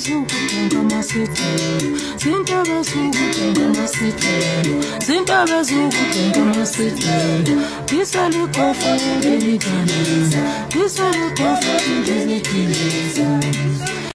bezukudenga masithelo, zinto bezukudenga masithelo, zinto bezukudenga masithelo. Disalikofa ngelikanisa, disalikofa ngelikanisa.